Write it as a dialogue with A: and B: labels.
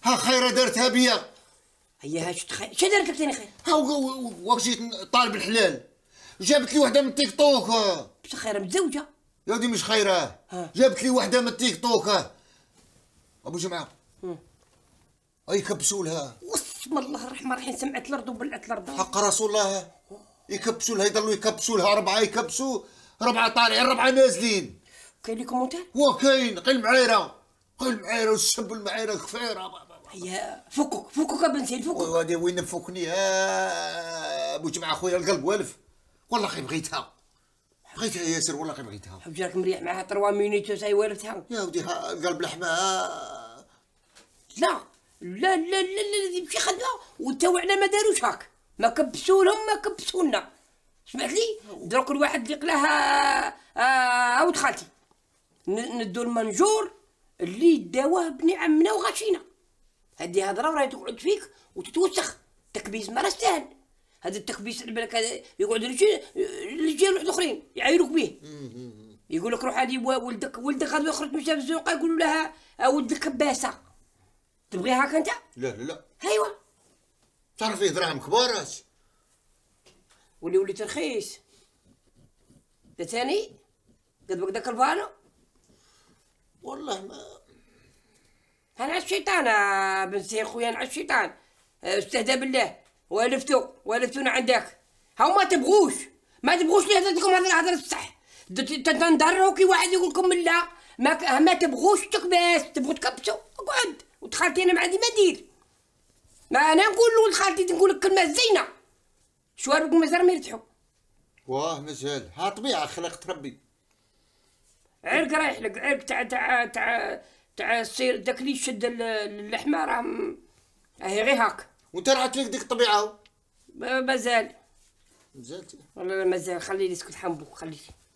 A: ها خيره دارتها بيا.
B: هي هاش تخيل شو دارت لك ثاني خير؟
A: ها وقت جيت طالب الحلال جابت لي وحده من التيك توك.
B: بس خيره متزوجه.
A: يا ودي مش خيره، جابت لي وحده من التيك توك ابو جمعه. اي كبسوا لها.
B: بسم الله الرحمن الرحيم، سمعت الارض وبلعت الارض.
A: حق رسول الله يكبسوا لها، يضلوا يكبسوا لها، اربعه يكبسوا، ربعه طالعين ربعه نازلين.
B: كاين لي كومونتير؟
A: وكاين غير المعايره، غير المعايره والسب المعايره كفيره.
B: هي فكك بنتي فكك.
A: وهذه وين نفكني ابو جمعه خويا القلب والف. والله غير بغيتها ياسر، والله غير بغيتها.
B: حب راك مريح معاها 3 مينيت وساي والفتها.
A: يا ودي القلب لحمه.
B: لا لا لا لا لا، مشي خدمه وتو على ما داروش هاك، ما كبسوا لهم ما كبسونا. سمعت لي؟ دروك الواحد اللي قلاها عاود خالتي ندو المنجور اللي داوه بني عمنا وغاشينا. هذه هضره راهي تقعد فيك وتتوسخ. تكبيس ما راه ساهل. هذا التكبيس على بالك هذا يقعد رجال واحد اخرين يعايروك به. يقول لك روح هذه ولدك غادي يخرج من الزنقه يقولوا لها ولد الكباسه. تبغي هاك انت؟
A: لا لا لا.
B: ايوا
A: تعرف فيه دراهم كبارات.
B: وليت رخيص. ده ثاني قد بقدك الفانو.
A: والله ما
B: انا على الشيطان بن سي خويا، انا على الشيطان. استهدى بالله والفتونا عندك. هاو ما تبغوش لي هضرتكم هذا الهضره الصح. تنضروا كي واحد يقول لكم لا ما تبغوش تكباس، تبغوا تكبسوا. اقعد وتخالتي انا ما عندي ما ندير. ما انا نقول له لخالتي نقول لك كلمه زينه. شواربكم مازال ما يرتاحوا.
A: واه مازال ها طبيعه خلقت ربي.
B: عرق رايح لك، عرق تاع الصير داك اللي يشد اللحمه راه هي غير هاك.
A: وانت راه فيك ديك الطبيعه.
B: مازال
A: مازالتي
B: والله مازال. خليني اسكت حنبوك خليني.